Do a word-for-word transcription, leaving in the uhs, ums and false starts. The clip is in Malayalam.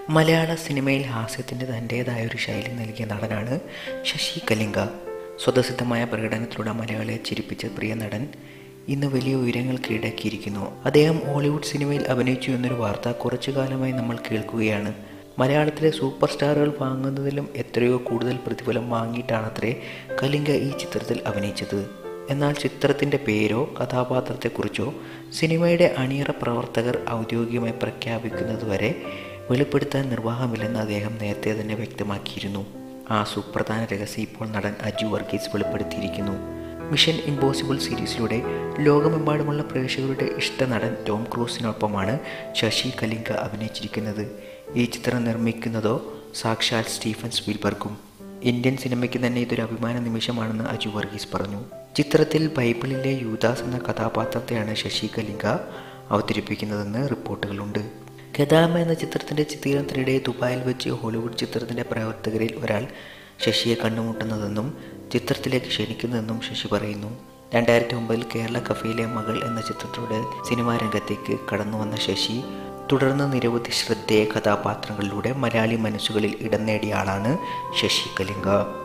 മലയാള സിനിമയിൽ ഹാസ്യത്തിൻ്റെ തൻ്റേതായ ഒരു ശൈലി നൽകിയ നടനാണ് ശശി കലിംഗ. സ്വതസിദ്ധമായ പ്രകടനത്തിലൂടെ മലയാളിയെ ചിരിപ്പിച്ച പ്രിയ നടൻ ഇന്ന് വലിയ ഉയരങ്ങൾ കീഴടക്കിയിരിക്കുന്നു. അദ്ദേഹം ഹോളിവുഡ് സിനിമയിൽ അഭിനയിച്ചു എന്നൊരു വാർത്ത കുറച്ചു കാലമായി നമ്മൾ കേൾക്കുകയാണ്. മലയാളത്തിലെ സൂപ്പർ സ്റ്റാറുകൾ വാങ്ങുന്നതിലും എത്രയോ കൂടുതൽ പ്രതിഫലം വാങ്ങിയിട്ടാണത്രേ കലിംഗ ഈ ചിത്രത്തിൽ അഭിനയിച്ചത്. എന്നാൽ ചിത്രത്തിൻ്റെ പേരോ കഥാപാത്രത്തെക്കുറിച്ചോ സിനിമയുടെ അണിയറ പ്രവർത്തകർ ഔദ്യോഗികമായി പ്രഖ്യാപിക്കുന്നതുവരെ വെളിപ്പെടുത്താൻ നിർവാഹമില്ലെന്ന് അദ്ദേഹം നേരത്തെ തന്നെ വ്യക്തമാക്കിയിരുന്നു. ആ സുപ്രധാന രഹസ്യം ഇപ്പോൾ നടൻ അജു വർഗീസ് വെളിപ്പെടുത്തിയിരിക്കുന്നു. മിഷൻ ഇമ്പോസിബിൾ സീരീസിലൂടെ ലോകമെമ്പാടുമുള്ള പ്രേക്ഷകരുടെ ഇഷ്ട നടൻ ടോം ക്രൂസിനൊപ്പമാണ് ശശി കലിംഗ അഭിനയിച്ചിരിക്കുന്നത്. ഈ ചിത്രം നിർമ്മിക്കുന്നതോ സാക്ഷാൽ സ്റ്റീഫൻ സ്പീൽബർഗും. ഇന്ത്യൻ സിനിമയ്ക്ക് തന്നെ ഇതൊരു അഭിമാന നിമിഷമാണെന്ന് അജു വർഗീസ് പറഞ്ഞു. ചിത്രത്തിൽ ബൈബിളിലെ യൂദാസ് എന്ന കഥാപാത്രത്തെയാണ് ശശി കലിംഗ അവതരിപ്പിക്കുന്നതെന്ന് റിപ്പോർട്ടുകളുണ്ട്. ഗദാമ എന്ന ചിത്രത്തിൻ്റെ ചിത്രീകരണത്തിനിടെ ദുബായിൽ വെച്ച് ഹോളിവുഡ് ചിത്രത്തിൻ്റെ പ്രവർത്തകരിൽ ഒരാൾ ശശിയെ കണ്ടുമുട്ടുന്നതെന്നും ചിത്രത്തിലേക്ക് ക്ഷണിക്കുന്നതെന്നും ശശി പറയുന്നു. രണ്ടായിരത്തി ഒമ്പതിൽ കേരള കഫയിലെ മകൾ എന്ന ചിത്രത്തിലൂടെ സിനിമാ രംഗത്തേക്ക് കടന്നു വന്ന ശശി തുടർന്ന് നിരവധി ശ്രദ്ധേയ കഥാപാത്രങ്ങളിലൂടെ മലയാളി മനസ്സുകളിൽ ഇടം നേടിയ ആളാണ് ശശി കലിംഗ.